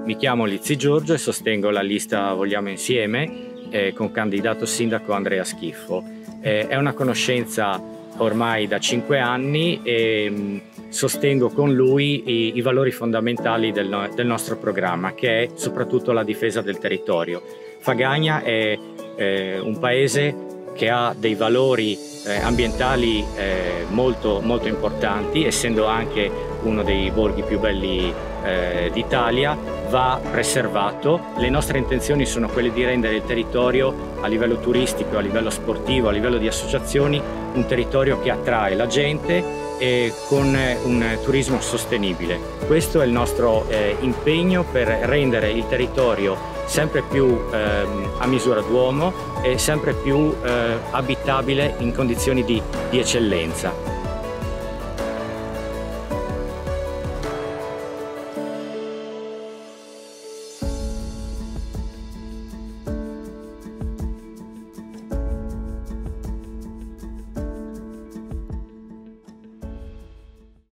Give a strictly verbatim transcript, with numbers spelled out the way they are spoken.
Mi chiamo Lizzi Giorgio e sostengo la lista Vogliamo Insieme eh, con candidato sindaco Andrea Schiffo. Eh, è una conoscenza ormai da cinque anni e mh, sostengo con lui i, i valori fondamentali del, del nostro programma, che è soprattutto la difesa del territorio. Fagagna è eh, un paese che ha dei valori eh, ambientali eh, molto, molto importanti, essendo anche uno dei borghi più belli eh, d'Italia, va preservato. Le nostre intenzioni sono quelle di rendere il territorio a livello turistico, a livello sportivo, a livello di associazioni, un territorio che attrae la gente e con un turismo sostenibile. Questo è il nostro eh, impegno per rendere il territorio sempre più eh, a misura d'uomo e sempre più eh, abitabile in condizioni di, di eccellenza.